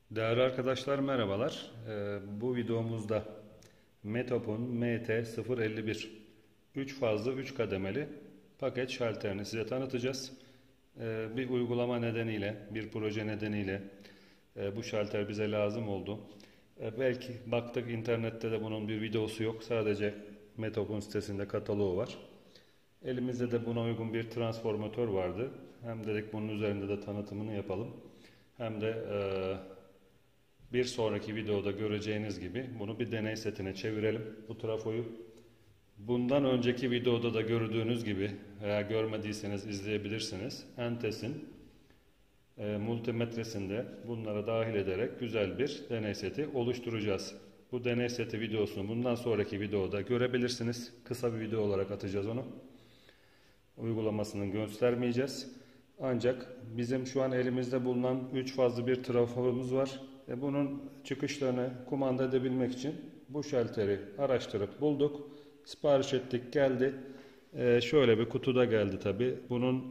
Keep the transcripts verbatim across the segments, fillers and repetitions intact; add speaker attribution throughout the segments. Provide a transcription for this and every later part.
Speaker 1: Değerli arkadaşlar merhabalar. Ee, bu videomuzda Metop'un M T sıfır elli bir üç fazlı üç kademeli paket şalterini size tanıtacağız. Ee, bir uygulama nedeniyle, bir proje nedeniyle e, bu şalter bize lazım oldu. E, belki baktık internette de bunun bir videosu yok. Sadece Metop'un sitesinde kataloğu var. Elimizde de buna uygun bir transformatör vardı. Hem dedik bunun üzerinde de tanıtımını yapalım. Hem de e, bir sonraki videoda göreceğiniz gibi bunu bir deney setine çevirelim. Bu trafoyu bundan önceki videoda da gördüğünüz gibi veya görmediyseniz izleyebilirsiniz. Entes'in e, multimetresinde bunlara dahil ederek güzel bir deney seti oluşturacağız. Bu deney seti videosunu bundan sonraki videoda görebilirsiniz. Kısa bir video olarak atacağız onu. Uygulamasını göstermeyeceğiz. Ancak bizim şu an elimizde bulunan üç fazlı bir trafomuz var. E bunun çıkışlarını kumanda edebilmek için bu şalteri araştırıp bulduk. Sipariş ettik, geldi. E şöyle bir kutuda geldi tabi. Bunun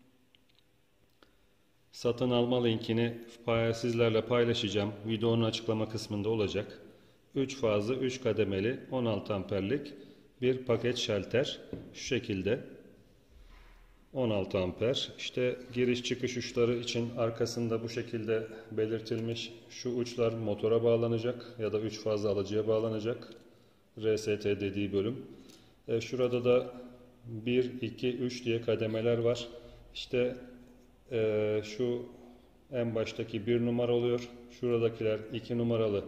Speaker 1: satın alma linkini sizlerle paylaşacağım. Videonun açıklama kısmında olacak. üç fazlı üç kademeli on altı amperlik bir paket şalter. Şu şekilde. on altı amper. İşte giriş çıkış uçları için arkasında bu şekilde belirtilmiş. Şu uçlar motora bağlanacak ya da üç fazla alıcıya bağlanacak. R S T dediği bölüm. E şurada da bir, iki, üç diye kademeler var. İşte e, şu en baştaki bir numara oluyor. Şuradakiler iki numaralı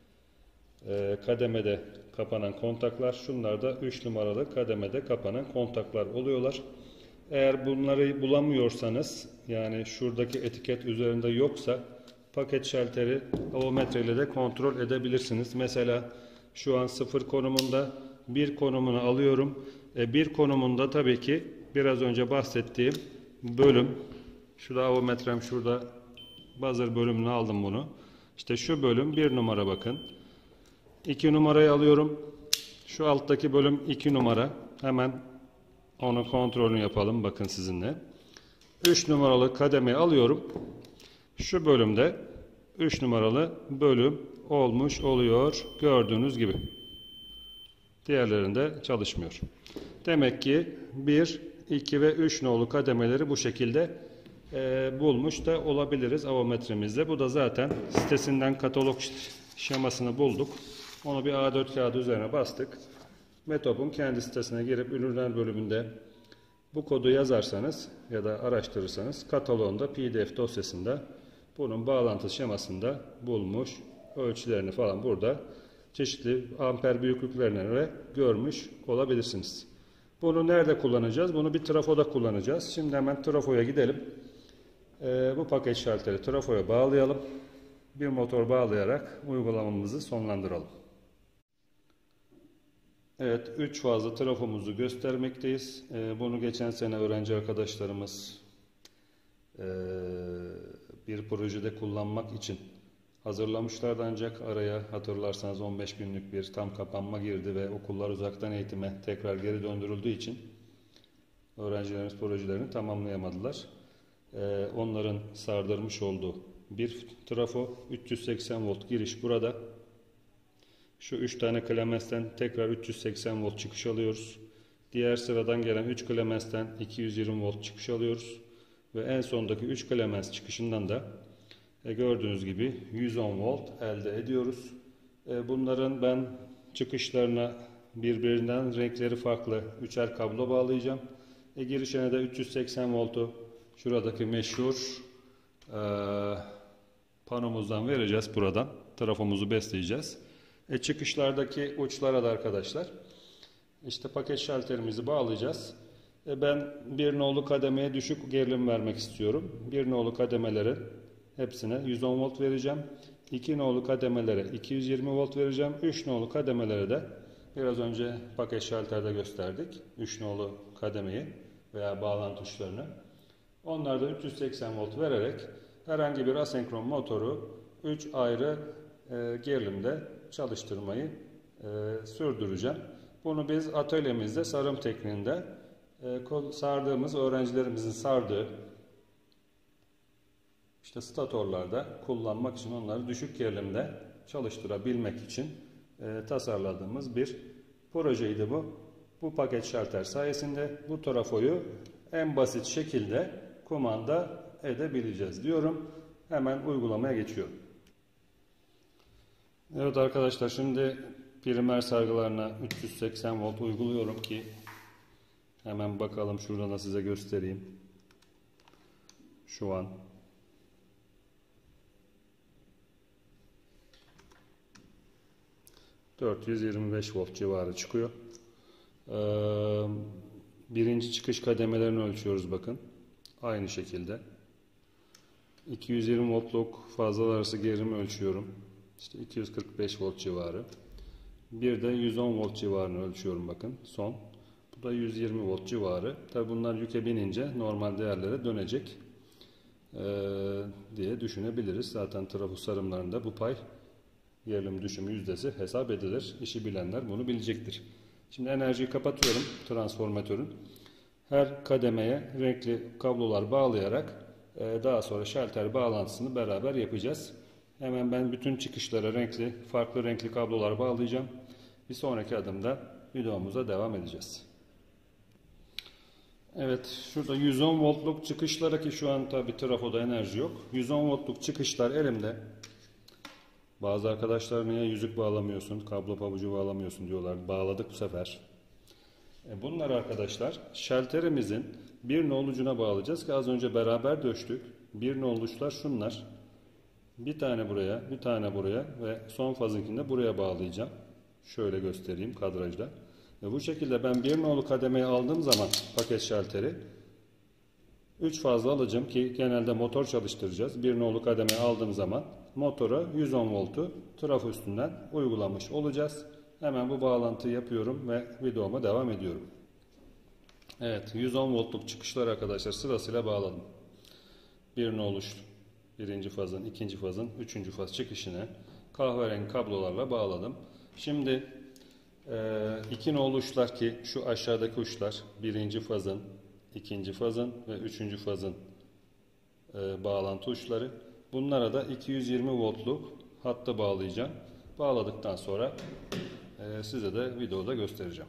Speaker 1: e, kademede kapanan kontaklar. Şunlar da üç numaralı kademede kapanan kontaklar oluyorlar. Eğer bunları bulamıyorsanız, yani şuradaki etiket üzerinde yoksa paket şalteri avometre ile de kontrol edebilirsiniz. Mesela şu an sıfır konumunda, bir konumunu alıyorum. E bir konumunda tabii ki biraz önce bahsettiğim bölüm, şurada avometrem, şurada buzzer bölümünü aldım bunu. İşte şu bölüm bir numara, bakın. iki numarayı alıyorum. Şu alttaki bölüm iki numara. Hemen onu kontrolünü yapalım bakın sizinle. üç numaralı kademeyi alıyorum. Şu bölümde üç numaralı bölüm olmuş oluyor. Gördüğünüz gibi. Diğerlerinde çalışmıyor. Demek ki bir, iki ve üç nolu kademeleri bu şekilde e, bulmuş da olabiliriz avometremizde. Bu da zaten sitesinden katalog şemasını bulduk. Onu bir A dört kağıdı üzerine bastık. Metop'un kendi sitesine girip ürünler bölümünde bu kodu yazarsanız ya da araştırırsanız kataloğunda P D F dosyasında bunun bağlantı şemasında bulmuş, ölçülerini falan burada çeşitli amper büyüklüklerine göre görmüş olabilirsiniz. Bunu nerede kullanacağız? Bunu bir trafoda kullanacağız. Şimdi hemen trafoya gidelim. Ee, bu paket şalteri trafoya bağlayalım. Bir motor bağlayarak uygulamamızı sonlandıralım. Evet, üç fazla trafomuzu göstermekteyiz. Ee, bunu geçen sene öğrenci arkadaşlarımız e, bir projede kullanmak için hazırlamışlardı, ancak araya hatırlarsanız on beş günlük bir tam kapanma girdi ve okullar uzaktan eğitime tekrar geri döndürüldüğü için öğrencilerimiz projelerini tamamlayamadılar. Ee, onların sardırmış olduğu bir trafo, üç yüz seksen volt giriş burada. Şu üç tane Clemens'ten tekrar üç yüz seksen volt çıkış alıyoruz. Diğer sıradan gelen üç Clemens'ten iki yüz yirmi volt çıkış alıyoruz. Ve en sondaki üç Clemens çıkışından da e, gördüğünüz gibi yüz on volt elde ediyoruz. E, bunların ben çıkışlarına birbirinden renkleri farklı üçer kablo bağlayacağım. E, girişine de üç yüz seksen voltu şuradaki meşhur e, panomuzdan vereceğiz buradan. Trafomuzu besleyeceğiz. E çıkışlardaki uçlara da arkadaşlar işte paket şalterimizi bağlayacağız. E ben bir nolu kademeye düşük gerilim vermek istiyorum. bir nolu kademelere hepsine yüz on volt vereceğim. iki nolu kademelere iki yüz yirmi volt vereceğim. üç nolu kademelere de biraz önce paket şalterde gösterdik. üç nolu kademeyi veya bağlantı tuşlarını. Onlarda üç yüz seksen volt vererek herhangi bir asenkron motoru üç ayrı e, gerilimde çalıştırmayı e, sürdüreceğim. Bunu biz atölyemizde sarım tekniğinde e, sardığımız, öğrencilerimizin sardığı işte İşte statorlarda kullanmak için, onları düşük gerilimde çalıştırabilmek için e, tasarladığımız bir projeydi bu. Bu paket şalter sayesinde bu trafoyu en basit şekilde kumanda edebileceğiz diyorum. Hemen uygulamaya geçiyorum. Evet arkadaşlar, şimdi primer sargılarına üç yüz seksen volt uyguluyorum ki hemen bakalım, şuradan da size göstereyim. Şu an dört yüz yirmi beş volt civarı çıkıyor. Ee, birinci çıkış kademelerini ölçüyoruz bakın. Aynı şekilde. iki yüz yirmi voltluk fazlalar arası gerilimi ölçüyorum. İşte iki yüz kırk beş volt civarı. Bir de yüz on volt civarını ölçüyorum bakın. Son. Bu da yüz yirmi volt civarı. Tabi bunlar yüke binince normal değerlere dönecek ee, diye düşünebiliriz. Zaten trafo sarımlarında bu pay, gerilim düşümü yüzdesi hesap edilir. İşi bilenler bunu bilecektir. Şimdi enerjiyi kapatıyorum transformatörün. Her kademeye renkli kablolar bağlayarak e, daha sonra şalter bağlantısını beraber yapacağız. Hemen ben bütün çıkışlara renkli, farklı renkli kablolar bağlayacağım. Bir sonraki adımda videomuza devam edeceğiz. Evet, şurada yüz on voltluk çıkışlara, ki şu an tabi trafoda enerji yok. yüz on voltluk çıkışlar elimde. Bazı arkadaşlar niye yüzük bağlamıyorsun, kablo pabucu bağlamıyorsun diyorlar. Bağladık bu sefer. E bunlar arkadaşlar şalterimizin bir nol ucuna bağlayacağız ki az önce beraber de ölçtük. Bir nol uçlar şunlar. Bir tane buraya, bir tane buraya ve son fazınkini de buraya bağlayacağım. Şöyle göstereyim kadrajda. Ve bu şekilde ben bir nolu kademeye aldığım zaman paket şalteri üç fazla alacağım ki genelde motor çalıştıracağız. Bir nolu kademeye aldığım zaman motora yüz on voltu trafo üstünden uygulamış olacağız. Hemen bu bağlantıyı yapıyorum ve videoma devam ediyorum. Evet, yüz on voltluk çıkışlar arkadaşlar sırasıyla bağladım. Bir nolu birinci fazın, ikinci fazın, üçüncü faz çıkışını kahverengi kablolarla bağladım. Şimdi e, iki nolu uçlar, ki şu aşağıdaki uçlar birinci fazın, ikinci fazın ve üçüncü fazın e, bağlantı uçları. Bunlara da iki yüz yirmi voltluk hatta bağlayacağım. Bağladıktan sonra e, size de videoda göstereceğim.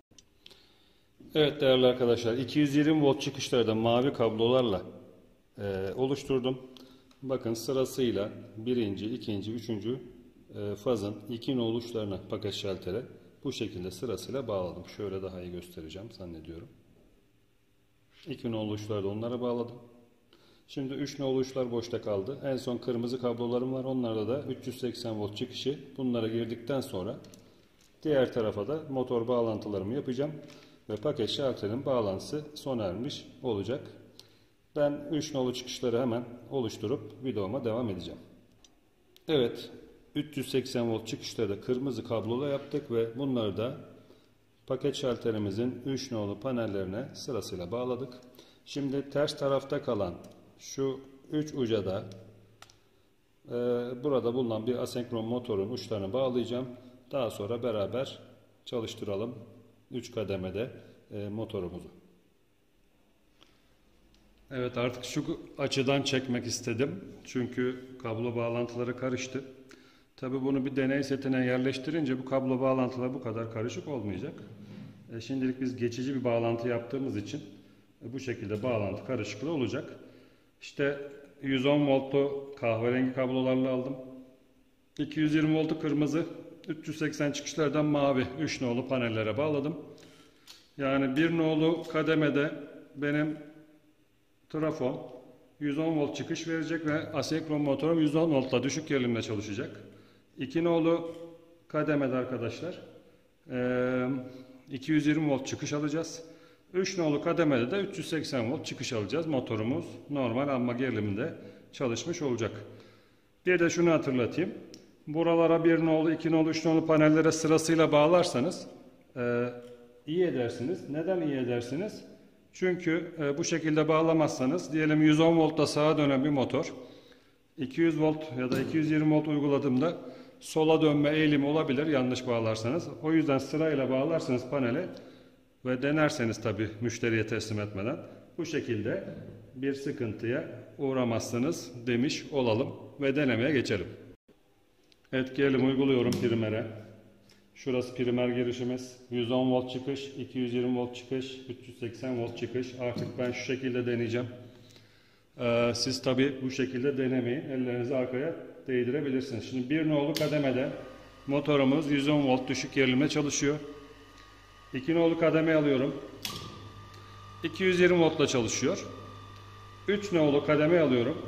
Speaker 1: Evet değerli arkadaşlar, iki yüz yirmi volt çıkışları da mavi kablolarla e, oluşturdum. Bakın sırasıyla birinci, ikinci, üçüncü e, fazın iki nolu uçlarına paket şaltere bu şekilde sırasıyla bağladım. Şöyle daha iyi göstereceğim zannediyorum. iki nolu uçları da onlara bağladım. Şimdi üç nolu uçlar boşta kaldı. En son kırmızı kablolarım var. Onlarda da üç yüz seksen volt çıkışı. Bunlara girdikten sonra diğer tarafa da motor bağlantılarımı yapacağım. Ve paket şalterin bağlantısı sona ermiş olacak. Ben üç nolu çıkışları hemen oluşturup videoma devam edeceğim. Evet, üç yüz seksen volt çıkışları da kırmızı kablola yaptık ve bunları da paket şalterimizin üç nolu panellerine sırasıyla bağladık. Şimdi ters tarafta kalan şu üç uca da e, burada bulunan bir asenkron motorun uçlarını bağlayacağım. Daha sonra beraber çalıştıralım üç kademede e, motorumuzu. Evet, artık şu açıdan çekmek istedim. Çünkü kablo bağlantıları karıştı. Tabi bunu bir deney setine yerleştirince bu kablo bağlantıları bu kadar karışık olmayacak. E, şimdilik biz geçici bir bağlantı yaptığımız için e, bu şekilde bağlantı karışıklığı olacak. İşte yüz on voltlu kahverengi kablolarla aldım. iki yüz yirmi voltu kırmızı, üç yüz seksen çıkışlardan mavi üç nolu panellere bağladım. Yani bir nolu kademede benim trafom yüz on volt çıkış verecek ve asenkron motorum yüz on voltla düşük gerilimle çalışacak. iki nolu kademede arkadaşlar iki yüz yirmi volt çıkış alacağız. üç nolu kademede de üç yüz seksen volt çıkış alacağız. Motorumuz normal amma geriliminde çalışmış olacak. Bir de şunu hatırlatayım. Buralara bir nolu, iki nolu, üç nolu panellere sırasıyla bağlarsanız e, iyi edersiniz. Neden iyi edersiniz? Çünkü e, bu şekilde bağlamazsanız diyelim yüz on voltta sağa dönen bir motor iki yüz volt ya da iki yüz yirmi volt uyguladığımda sola dönme eğilimi olabilir yanlış bağlarsanız. O yüzden sırayla bağlarsanız paneli ve denerseniz tabi müşteriye teslim etmeden bu şekilde bir sıkıntıya uğramazsınız demiş olalım ve denemeye geçelim. Evet, gelelim, uyguluyorum primere. Şurası primer girişimiz. yüz on volt çıkış, iki yüz yirmi volt çıkış, üç yüz seksen volt çıkış. Artık ben şu şekilde deneyeceğim. Ee, siz tabi bu şekilde denemeyin. Ellerinizi arkaya değdirebilirsiniz. Şimdi bir nolu kademede motorumuz yüz on volt düşük gerilimle çalışıyor. iki nolu kademe alıyorum. iki yüz yirmi voltla çalışıyor. üç nolu kademe alıyorum.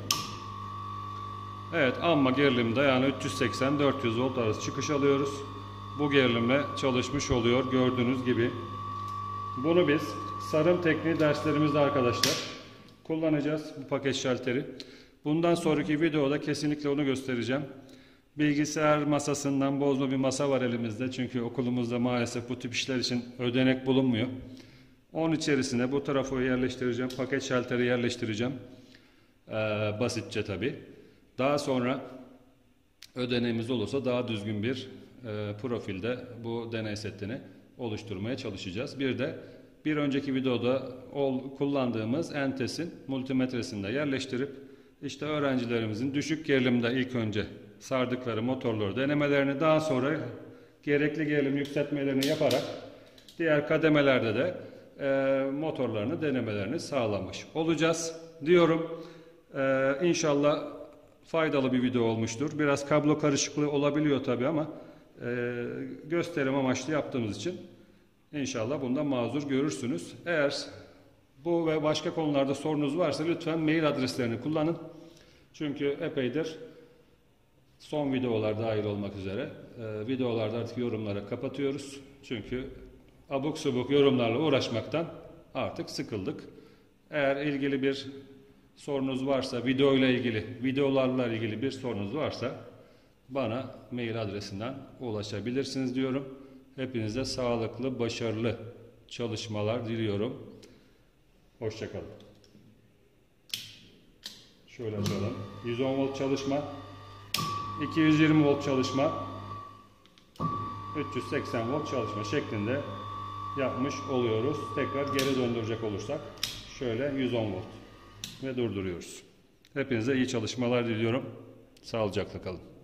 Speaker 1: Evet, amma gerilimde, yani üç yüz seksen dört yüz volt arası çıkış alıyoruz. Bu gerilimle çalışmış oluyor gördüğünüz gibi. Bunu biz sarım tekniği derslerimizde arkadaşlar kullanacağız, bu paket şalteri. Bundan sonraki videoda kesinlikle onu göstereceğim. Bilgisayar masasından bozma bir masa var elimizde. Çünkü okulumuzda maalesef bu tip işler için ödenek bulunmuyor. Onun içerisine bu trafoyu yerleştireceğim. Paket şalteri yerleştireceğim. Ee, basitçe tabi. Daha sonra ödeneğimiz olursa daha düzgün bir e, profilde bu deney setini oluşturmaya çalışacağız. Bir de bir önceki videoda ol, kullandığımız Entes'in multimetresini de yerleştirip işte öğrencilerimizin düşük gerilimde ilk önce sardıkları motorları denemelerini, daha sonra gerekli gerilim yükseltmelerini yaparak diğer kademelerde de e, motorlarını denemelerini sağlamış olacağız diyorum. E, İnşallah faydalı bir video olmuştur. Biraz kablo karışıklığı olabiliyor tabi ama e, gösterim amaçlı yaptığımız için İnşallah bundan mazur görürsünüz. Eğer bu ve başka konularda sorunuz varsa lütfen mail adreslerini kullanın. Çünkü epeydir son videolar dahil olmak üzere e, videolarda artık yorumları kapatıyoruz. Çünkü abuk subuk yorumlarla uğraşmaktan artık sıkıldık. Eğer ilgili bir sorunuz varsa, video ile ilgili, videolarla ilgili bir sorunuz varsa bana mail adresinden ulaşabilirsiniz diyorum. Hepinize sağlıklı, başarılı çalışmalar diliyorum. Hoşça kalın. Şöyle açalım. yüz on volt çalışma, iki yüz yirmi volt çalışma, üç yüz seksen volt çalışma şeklinde yapmış oluyoruz. Tekrar geri döndürecek olursak şöyle yüz on volt ve durduruyoruz. Hepinize iyi çalışmalar diliyorum. Sağlıcakla kalın.